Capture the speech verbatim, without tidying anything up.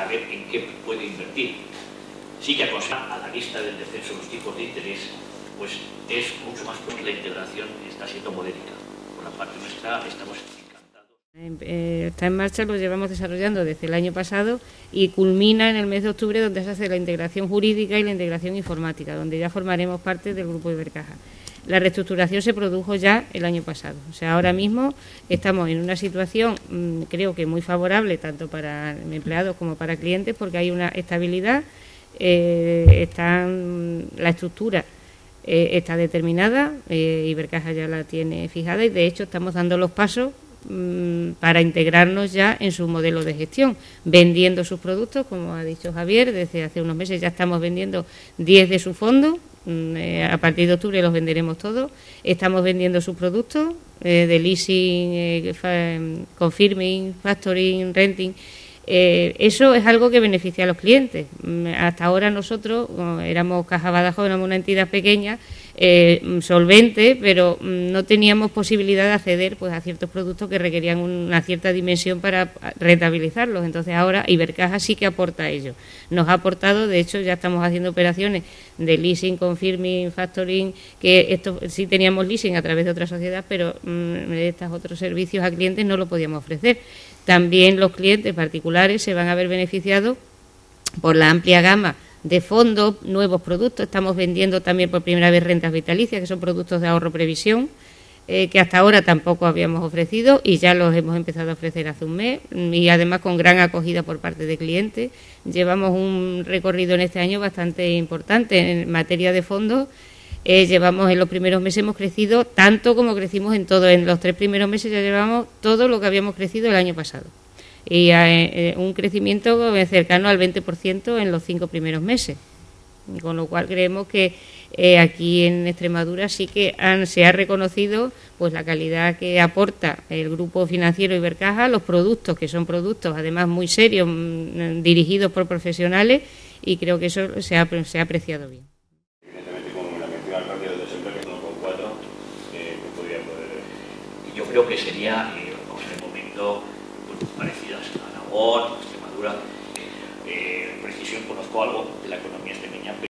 a ver en qué puede invertir. Sí que aconseja a la vista del descenso de los tipos de interés, pues es mucho más porque la integración está siendo modélica. Por la parte nuestra estamos encantados. Eh, está en marcha, lo llevamos desarrollando desde el año pasado y culmina en el mes de octubre, donde se hace la integración jurídica y la integración informática, donde ya formaremos parte del grupo Ibercaja. La reestructuración se produjo ya el año pasado. O sea, ahora mismo estamos en una situación, mmm, creo que muy favorable, tanto para empleados como para clientes, porque hay una estabilidad, eh, están, la estructura eh, está determinada, eh, Ibercaja ya la tiene fijada y, de hecho, estamos dando los pasos mmm, para integrarnos ya en su modelo de gestión, vendiendo sus productos, como ha dicho Javier, desde hace unos meses ya estamos vendiendo diez de sus fondos. A partir de octubre los venderemos todos. Estamos vendiendo sus productos eh, de leasing, eh, fa, confirming, factoring, renting. Eh, eso es algo que beneficia a los clientes. Hasta ahora nosotros éramos Caja Badajoz, éramos una entidad pequeña, eh, solvente, pero no teníamos posibilidad de acceder pues a ciertos productos que requerían una cierta dimensión para rentabilizarlos. Entonces ahora Ibercaja sí que aporta a ello. Nos ha aportado, de hecho ya estamos haciendo operaciones de leasing, confirming, factoring, que esto sí teníamos leasing a través de otra sociedad, pero mmm, estos otros servicios a clientes no lo podíamos ofrecer. También los clientes particulares se van a ver beneficiados por la amplia gama de fondos, nuevos productos. Estamos vendiendo también por primera vez rentas vitalicias, que son productos de ahorro-previsión, eh, que hasta ahora tampoco habíamos ofrecido y ya los hemos empezado a ofrecer hace un mes, y además con gran acogida por parte de clientes. Llevamos un recorrido en este año bastante importante en materia de fondos. Eh, llevamos en los primeros meses, hemos crecido tanto como crecimos en todo. En los tres primeros meses ya llevamos todo lo que habíamos crecido el año pasado. Y eh, un crecimiento cercano al veinte por ciento en los cinco primeros meses. Con lo cual creemos que eh, aquí en Extremadura sí que han, se ha reconocido pues la calidad que aporta el grupo financiero Ibercaja, los productos, que son productos además muy serios, mmm, dirigidos por profesionales, y creo que eso se ha, se ha apreciado bien. Yo creo que sería, eh, en el momento, pues, parecidas a Aragón, Extremadura. Eh, precisión, conozco algo de la economía extremeña.